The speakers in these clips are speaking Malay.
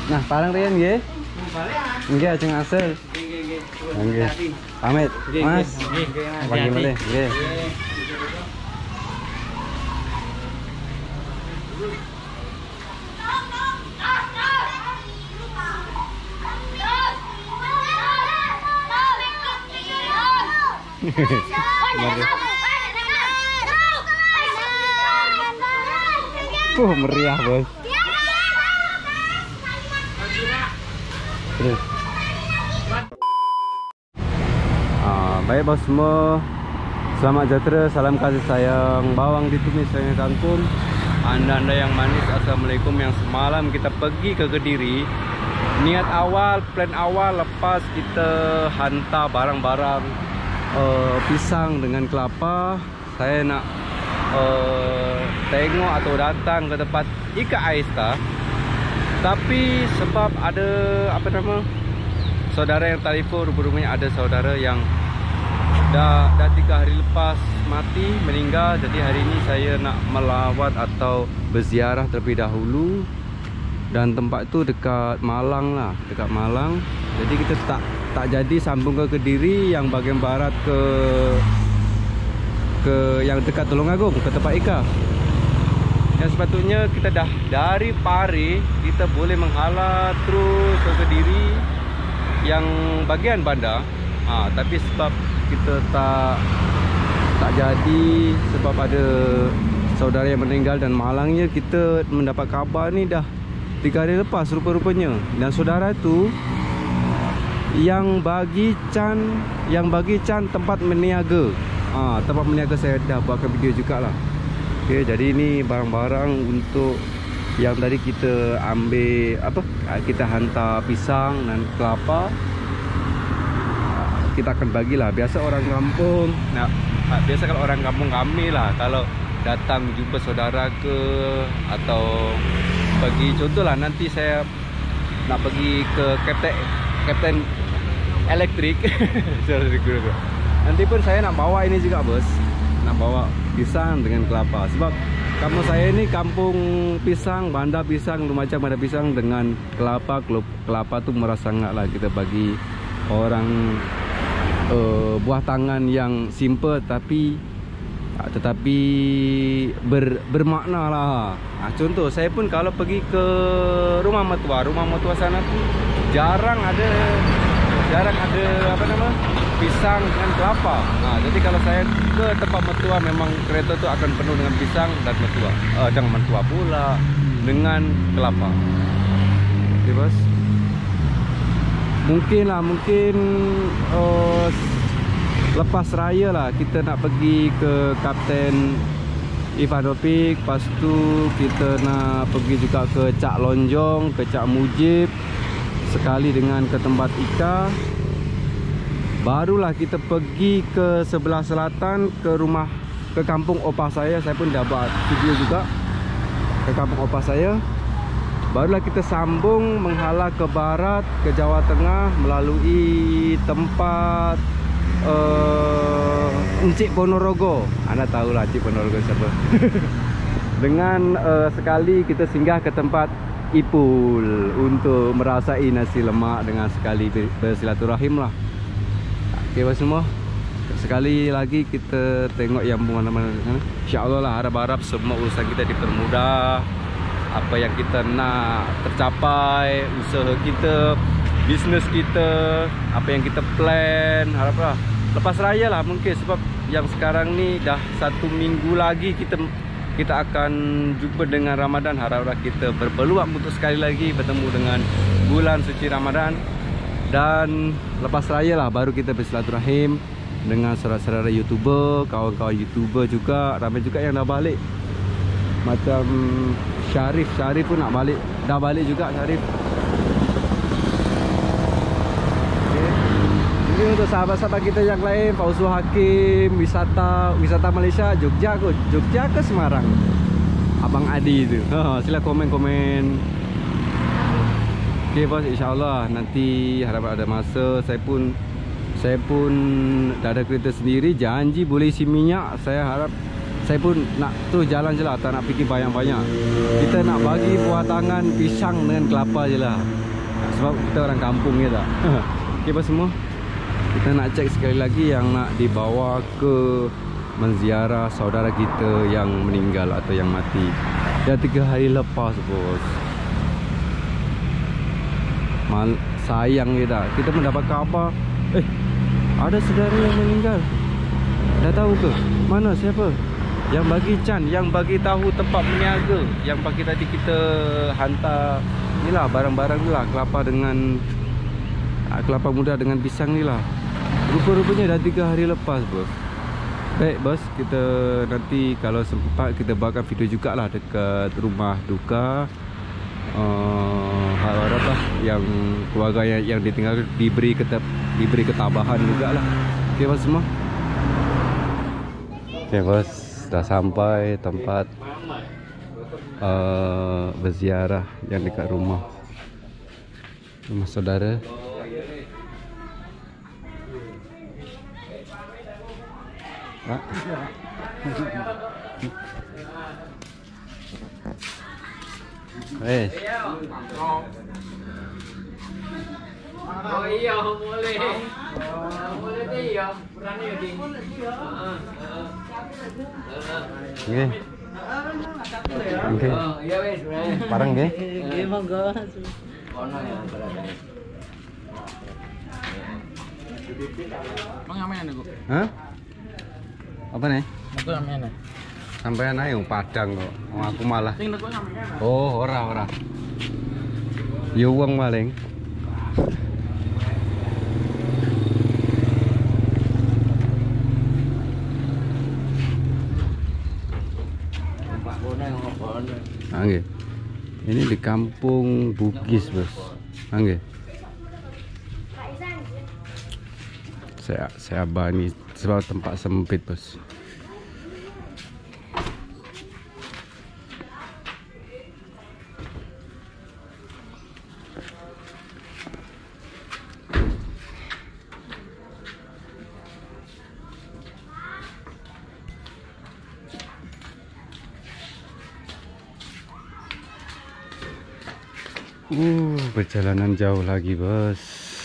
Nah, parang riyen nggih. Nggih, ajeng asel. Nggih. Pamit, Mas. Pagi malih. Nggih. Meriah, Bos. Terus. Baik bos semua, selamat sejahtera, salam kasih sayang, bawang ditumis sayang kangkung. Anda yang manis, assalamualaikum. Yang semalam kita pergi ke Kediri, niat awal, plan awal lepas kita hantar barang-barang pisang dengan kelapa, saya nak tengok atau datang ke tempat Ika Aista. Tapi sebab ada saudara yang telefon, rupanya ada saudara yang dah 3 hari lepas mati, meninggal. Jadi hari ini saya nak melawat atau berziarah terlebih dahulu. Dan tempat itu dekat Malang lah, dekat Malang. Jadi kita tak jadi sambung ke Kediri, yang bagian barat ke yang dekat Tulungagung, ke tempat Ika. Yang sepatutnya kita dah dari Pare kita boleh menghala terus ke Kediri yang bagian bandar. Tapi sebab kita tak jadi, sebab ada saudara yang meninggal, dan malangnya kita mendapat khabar ni dah 3 hari lepas rupa-rupanya. Dan saudara tu yang bagi Chan tempat meniaga. Tempat meniaga saya dah buatkan video jugalah. Okey, jadi ni barang-barang untuk yang tadi kita ambil kita hantar pisang dan kelapa. Kita akan bagilah. Biasa orang kampung, biasa kalau orang kampung kami lah, kalau datang jumpa saudara ke, atau pergi, contohlah nanti saya nak pergi ke Kapten Elektrik. Nanti pun saya nak bawa ini juga bos, nak bawa pisang dengan kelapa. Sebab kampung saya ini kampung pisang, bandar pisang, macam ada pisang dengan kelapa. Kelapa tu murah sangat lah, kita bagi orang buah tangan yang simple tetapi bermakna lah. Contoh saya pun kalau pergi ke rumah mertua sana pun jarang ada pisang dengan kelapa. Jadi kalau saya ke tempat mertua, memang kereta tu akan penuh dengan pisang dan mertua. Jangan mertua pula, dengan kelapa. Okey bos. Mungkin lepas raya lah kita nak pergi ke Kapten Ivanopik. Lepas tu kita nak pergi juga ke Cak Lonjong, ke Cak Mujib, sekali dengan ke tempat Ika. Barulah kita pergi ke sebelah selatan, ke kampung opah saya. Saya pun dah buat video juga ke kampung opah saya. Barulah kita sambung menghala ke barat, ke Jawa Tengah, melalui tempat Encik Ponorogo. Anda tahulah Encik Ponorogo siapa. Dengan sekali kita singgah ke tempat Ipul untuk merasai nasi lemak, dengan sekali bersilaturahim lah. Okey bos semua, sekali lagi kita tengok yang mana-mana sana. InsyaAllah lah, harap-harap semua urusan kita dipermudah. Apa yang kita nak tercapai, usaha kita, bisnes kita, apa yang kita plan, haraplah lepas raya lah mungkin. Sebab yang sekarang ni dah 1 minggu lagi kita akan jumpa dengan Ramadan. Haraplah kita berpeluang untuk sekali lagi bertemu dengan bulan suci Ramadan. Dan lepas raya lah baru kita bersilaturahim dengan saudara-saudara YouTuber, kawan-kawan YouTuber juga. Ramai juga yang dah balik, macam Syarif pun nak balik, dah balik juga Syarif. Okay. Jadi untuk sahabat-sahabat kita yang lain, Fauzul Hakim, wisata Malaysia, Jogja ke Semarang, Abang Adi tu, sila komen-komen. Okay bos, insyaAllah nanti harap ada masa. Saya pun dah ada kereta sendiri, janji boleh isi minyak. Saya harap Saya pun nak terus jalan je lah, tak nak fikir banyak-banyak. Kita nak bagi buah tangan pisang dengan kelapa je lah. Sebab kita orang kampung je tak. Okay apa semua, kita nak cek sekali lagi yang nak dibawa ke menziarah saudara kita yang meninggal atau yang mati. Dah 3 hari lepas bos. Sayang je tak, kita mendapat kabar ada saudara yang meninggal. Dah tahu ke? Mana, siapa? Yang bagi Chan, yang bagi tahu tempat berniaga, yang pagi tadi kita hantar ni lah barang-barang ni lah, kelapa dengan kelapa muda dengan pisang ni lah. Rupa-rupanya dah 3 hari lepas bos. Baik bos, kita nanti kalau sempat kita buatkan video jugalah dekat rumah duka. Harap lah yang keluarga yang ditinggal diberi ketabahan jugalah. Okay bos semua. Okay bos, dah sampai tempat berziarah yang dekat rumah saudara. Oh iya, boleh. Boleh dia. Berani dia. Nggih. Nggih. Iya wes, Barang nggih. nggih monggo. Ono ya berada. Mang amen niku. Hah? Apa nih? Aku amen. Sampean ae Padang kok. Aku malah. Sing niku sampean. Oh, ora. Yo wong maling. Nggih. Ini di Kampung Bugis, Bos. Nggih. Saya bani sebab tempat sempit, Bos. Perjalanan jauh lagi bos.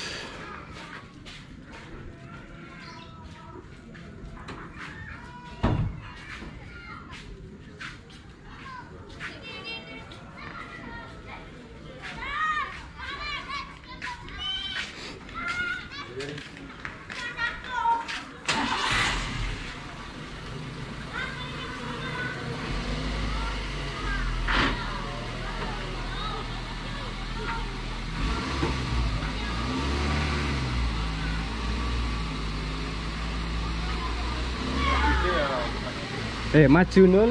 Maju nul.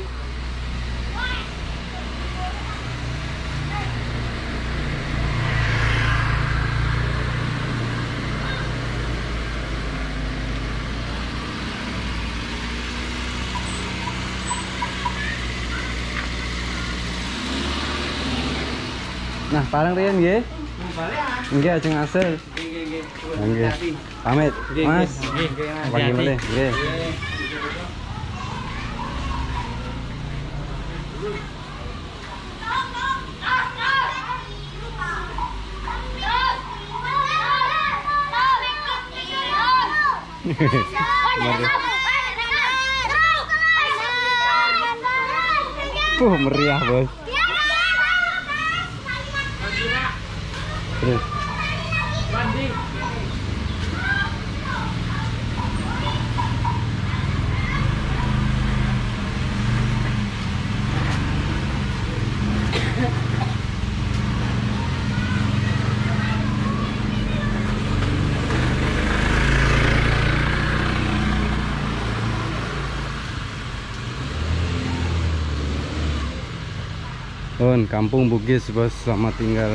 Nah, parang riyen nggih. Nggih, ajeng asel. Nggih. Pamit, Mas. Pagi meneh, nggih. Meriah bos. Terus. Kampung Bugis bos, selamat tinggal.